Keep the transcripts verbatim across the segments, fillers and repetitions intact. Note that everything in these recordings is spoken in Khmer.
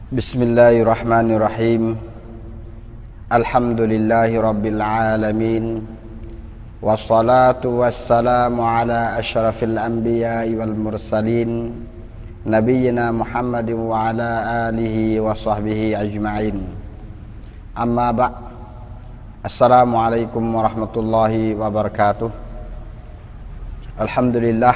Bismillahirrahmanirrahim. Alhamdulillahi rabbil alamin. Wassalatu wassalamu ala asyrafil anbiya'i wal mursalin nabiyyina Muhammadin wa ala alihi wa sahbihi ajma'in. Amma ba' Assalamualaikum warahmatullahi wabarakatuh. Alhamdulillah.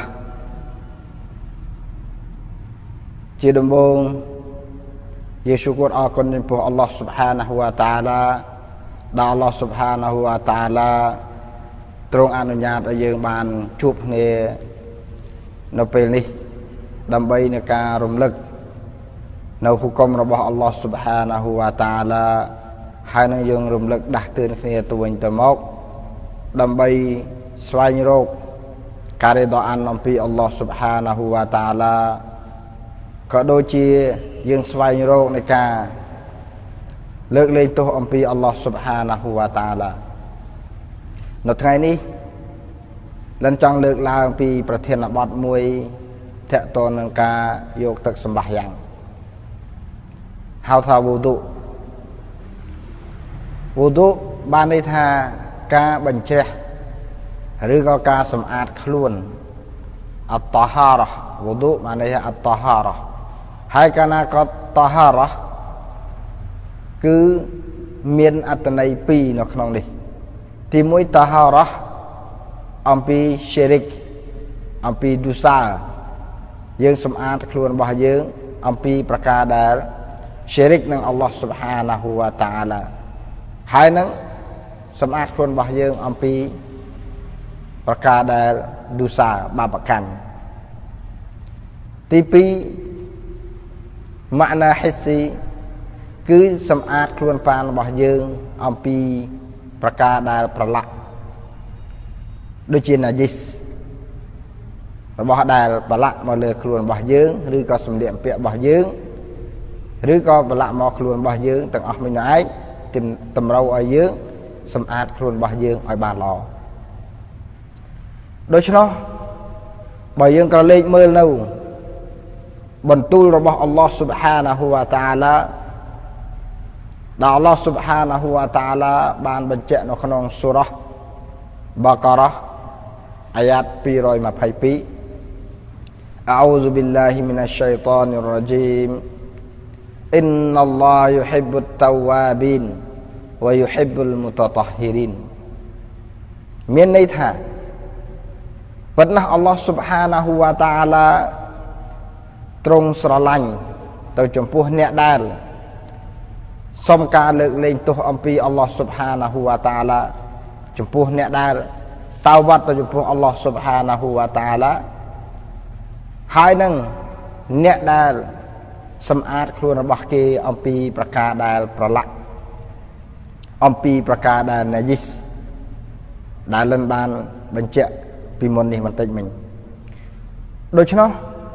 ជាដំបូងយើងសូមអរគុណចំពោះអល់ឡោះ Subhanahu wa Ta'ala ដែលអល់ឡោះ Subhanahu wa Ta'ala ទ្រង់អនុញ្ញាតឲ្យយើងបានជួបគ្នានៅពេលនេះដើម្បីនឹងការរំលឹកនៅហុគមរបស់អល់ឡោះ Subhanahu wa Ta'ala ហើយនឹងយើងរំលឹកដាស់តឿនគ្នាទៅវិញទៅមកដើម្បីស្វែងរកការរដោអានអំពីអល់ឡោះ Subhanahu wa Ta'ala ក៏ដូចជាយើងស្វែងរកនៃការលើកលែងទោសអំពីអល់ឡោះ Subhanahu wa Ta'ala នៅថ្ងៃនេះលិនចង់លើកឡើងពីប្រធានបទមួយទាក់ទងនឹងការយកទឹកសម្បាសយ៉ាងហៅថាវូឌូវូឌូបានន័យថាការបញ្ជ្រះឬក៏ការសម្អាតខ្លួនអត្តហារ៉ះវូឌូបានន័យថាអត្តហារ៉ះហើយកាលណាក៏តហារ៉ះគឺមានអត្ថន័យពីរនៅក្នុងនេះទីមួយតហារ៉ះអំពីឈិរិកអំពីឌូសាយើងសម្អាតខ្លួនរបស់យើងអំពីប្រការដែលឈិរិកនឹងអល់ឡោះ Subhanahu wa Ta'ala ហើយនឹងសម្អាតខ្លួនរបស់យើងអំពីប្រការដែលឌូសាបាបកម្មទីពីរម៉ាណាហ៊ីស៊ីគឺសម្អាតខ្លួនប៉ានរបស់យើងអំពីប្រការដែលប្រឡាក់ដូចជាណាជីសរបស់ដែលប្រឡាក់មកលើខ្លួនរបស់យើងឬក៏សម្លៀកបំពាក់របស់យើងឬក៏ប្រឡាក់មកខ្លួនរបស់យើងទាំងអស់មួយឯងតម្រូវឲ្យយើងសម្អាតខ្លួនរបស់យើងឲ្យបានល្អដូច្នោះបើយើងក៏លេខមើលនៅបន្ទូលរបស់អល់ឡោះ Subhanahu wa Ta'ala ដែលអល់ឡោះ Subhanahu wa Ta'ala បានបញ្ជាក់នៅក្នុងសូរ៉ាបាការ៉ាអាយ៉ាតពីរยี่สิบสอง أعوذ بالله من الشيطان الرجيم إن الله يحب التوابين ويحب المتطهرين មានន័យថាប៉ុន្តែអល់ឡោះ Subhanahu wa Ta'ala ទ្រង់ស្រឡាញ់ទៅចំពោះអ្នកដែលសុំការលើកលែងទោសអំពីអល់ឡោះ Subhanahu wa Ta'ala ចំពោះអ្នកដែលតើវត្តទៅចំពោះអល់ឡោះ Subhanahu wa Ta'ala ហើយនឹងអ្នកដែលសម្អាតខ្លួនរបស់គេអំពីប្រការដែលប្រឡាក់អំពីប្រការដែលណាជីសដែលលិនបានបញ្ជាក់ពីមុននេះបន្តិចមិញដូច្នោះ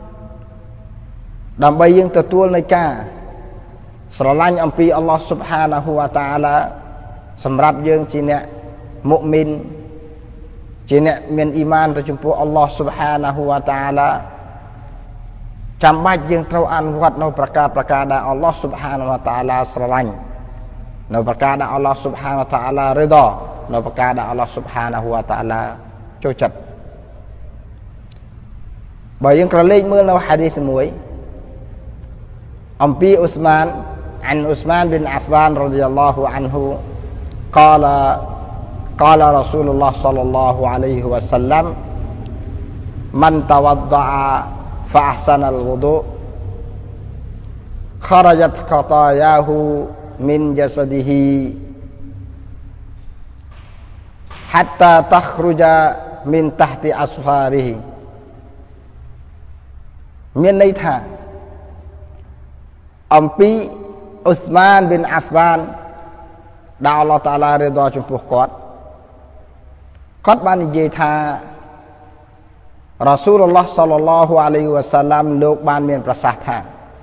ដើម្បីយើងទទួលនៃការស្រឡាញ់អំពីអល់ឡោះ Subhanahu wa Ta'ala សម្រាប់យើងជាអ្នកមុអ៊មីនជាអ្នកមានអ៊ីម៉ានទៅចំពោះអល់ឡោះ Subhanahu wa Ta'ala ចាំបាច់យើងត្រូវអនុវត្តនៅប្រការប្រការដែលអល់ឡោះ Subhanahu wa Ta'ala ស្រឡាញ់នៅប្រការដែលអល់ឡោះ Subhanahu wa Ta'ala រឹដោនៅប្រការដែលអល់ឡោះ Subhanahu wa Ta'ala ចូលចិត្តបើយើងក្រឡេកមើលនៅហាឌីសមួយអំពីឧស្មានអានឧស្មានប៊ីនអាហ្វានរ៉ាឌីយ៉ាឡោះអានហ៊ូ قال قال رسول الله صلى الله عليه وسلم من توضأ فأحسن الوضوء خرجت خطاياه من جسده حتى تخرج من تحت أظفاره មានន័យថាអំពីឧស្មានប៊ីនអាហ្វានដែលអល់ឡោះតាឡារ៉េដោចំពោះគាត់គាត់បាននិយាយថារ៉ាស៊ូលឡោះសល្លឡោះអាឡៃហ៊ីវ៉ាសាឡាំលោកបានមានប្រសាសន៍ថា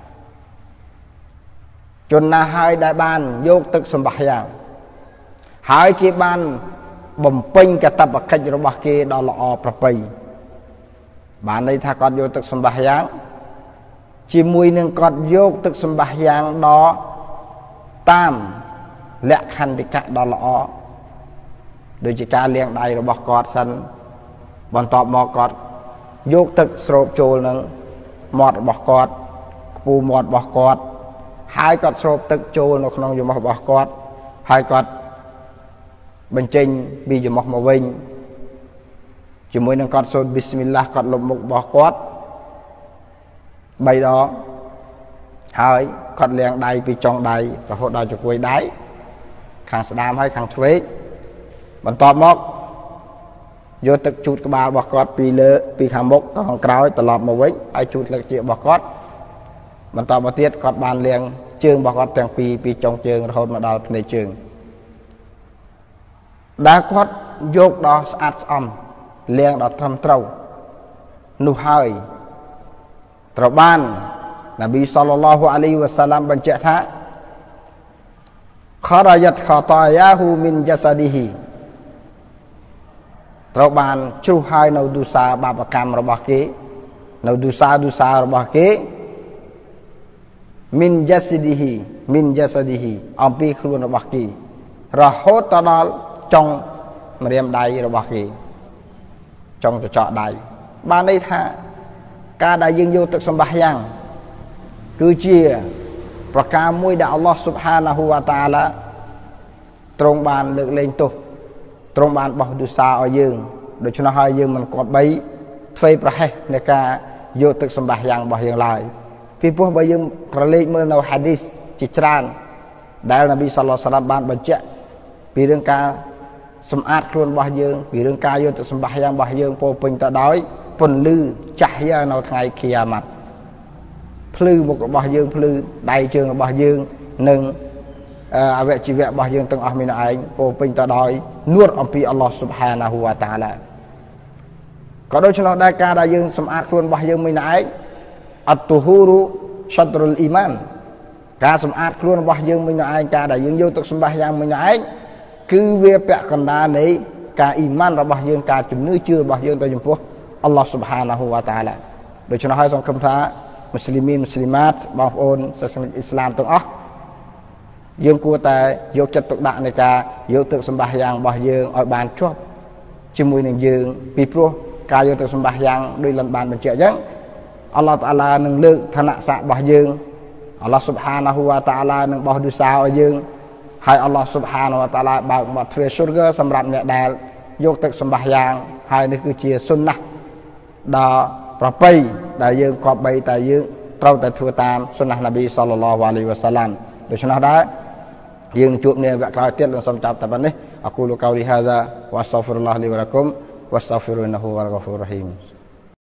ជនណាហើយដែលបានយកទឹកសម្បាសយ៉ាងហើយគេបានបំពេញកាតព្វកិច្ចរបស់គេដ៏ល្អប្រពៃបានន័យថាគាត់យកទឹកសម្បាសយ៉ាងជាមួយនឹងគាត់យកទឹកសម្បាយ៉ាងដ៏តាមលក្ខន្តិកៈដ៏ល្អដូចជាការលាងដៃរបស់គាត់សិនបន្ទាប់មកគាត់យកទឹកស្រូបចូលនឹងមាត់របស់គាត់ខ្ពូមាត់របស់គាត់ហើយគាត់ស្រូបទឹកចូលនៅក្នុងច្រមុះរបស់គាត់ហើយគាត់បញ្ចេញពីច្រមុះមកវិញជាមួយនឹងគាត់សូត្រប៊ីស្មិលឡាហ៍គាត់លុបមុខរបស់គាត់បីដងហើយគាត់លាងដៃពីចុងដៃរហូតដល់ចង្កួយដៃខាងស្ដាំហើយខាងឆ្វេងបន្ទាប់មកយកទឹកជូតក្បាលរបស់គាត់ពីលើពីខាងមុខទៅខាងក្រោយត្រឡប់មកវិញហើយជូតលើកជារបស់គាត់បន្តមកទៀតគាត់បានលាងជើងរបស់គាត់ទាំងពីរពីចុងជើងរហូតមកដល់ភ្នែកជើងដែលគាត់យកដល់ស្អាតស្អំលាងដល់ត្រឹមត្រូវនោះហើយត្រូវបាននប៊ីសល្លឡោះអាឡៃហ៊ីវ៉ាសាឡាំបញ្ជាក់ថាខរ៉ាយ៉ាតខតាយ៉ាហ៊ូមីនយ៉ាសាឌីហ៊ីត្រូវបានជ្រុះហើយនៅឌូសាបាបកម្មរបស់គេនៅឌូសាឌូសារបស់គេមីនយ៉ាសាឌីហ៊ីមីនយ៉ាសាឌីហ៊ីអំពីខ្លួនរបស់គេរហូតដល់ចុងម្រាមដៃរបស់គេចុងកញ្ចក់ដៃបានន័យថាការដែលយើងយកទឹកសម្បាយ៉ាងគឺជាប្រការមួយដែលអល់ឡោះស៊ុបហានាហ៊ូវ៉ាតាអាឡាទ្រង់បានលើកលែងទោសទ្រង់បានបោះឌូសាឲ្យយើងដូច្នោះហើយយើងមិនគប្បីធ្វើប្រហែសនៃការយកទឹកសម្បាយ៉ាងរបស់យើងឡើយពីព្រោះបើយើងក្រឡេកមើលនៅហាឌីសជាច្រើនដែលនប៊ីសល្លឡោះសាឡាមបានបញ្ជាក់ពីរឿងការសម្អាតខ្លួនរបស់យើងពីរឿងការយកទឹកសម្បាយ៉ាងរបស់យើងពោពេញទៅដោយពន្លឺចាស់យ៉ានៅថ្ងៃគីយ៉ាម៉ាត់ភ្លឺមុខរបស់យើងភ្លឺដៃជើងរបស់យើងនិងអវយជីវៈរបស់យើងទាំងអស់មានឯងពោពេញទៅដោយនួតអំពីអល់ឡោះស៊ុបហានាហ៊ូវ៉ាតាអាឡាក៏ដូច្នោះដែរការដែលយើងសម្អាតខ្លួនរបស់យើងមានឯងអត់ទូហ៊ូរូឆាត់រុលអ៊ីម៉ានការសម្អាតខ្លួនរបស់យើងមានឯងការដែលយើងយកទឹកសម្បាយ៉ាងមានឯងគឺវាពាក់កណ្ដាលនៃការអ៊ីម៉ានរបស់យើងការជំនឿជឿរបស់យើងទៅចំពោះអល់ឡោះស៊ុបហានាហ៊ូវ៉ាតាអាឡាដូច្នោះហើយសង្ឃឹមថាមូស្លីមីនមូស្លីម៉ាតបងប្អូនសាសនិកអ៊ីស្លាមទាំងអស់យើងគួរតែយកចិត្តទុកដាក់នៃការយកទឹកសម្បាយ៉ាងរបស់យើងឲ្យបានជាប់ជាមួយនឹងយើងពីព្រោះការយកទឹកសម្បាយ៉ាងដោយលំបានបញ្ជាក់អញ្ចឹងអល់ឡោះតាអាឡានឹងលើកឋានៈស័ក្តិរបស់យើងអល់ឡោះស៊ុបហានាហ៊ូវ៉ាតាអាឡានឹងបោះឌូសាឲ្យយើងហើយអល់ឡោះស៊ុបហានាហ៊ូវ៉ាតាអាឡាបើកមាត់ទ្វារស៊ុរហ្គសម្រាប់អ្នកដែលយកទឹកសម្បាយ៉ាងហើយនេះគឺជាសុនណាស់ដ៏ប្រពៃដែលយើងគប្បីតែយើងត្រូវតែធ្វើតាមសុនណាស់នប៊ីសល្លឡោះអាឡៃហ៊ីវ៉ាសាឡាមដូច្នោះដែរយើងជួបគ្នាវគ្គក្រោយទៀតនឹងសូមចាប់តែប៉ុណ្នេះអគូលកោលីហាហ្សាវ៉ាស្តាហ្ហ្វិរុលឡោះលីវ៉ាឡាគុមវ៉ាស្តាហ្ហ្វិរុនហ៊ូវ៉ាល់ហ្កាហ្វូររ៉ហ៊ីម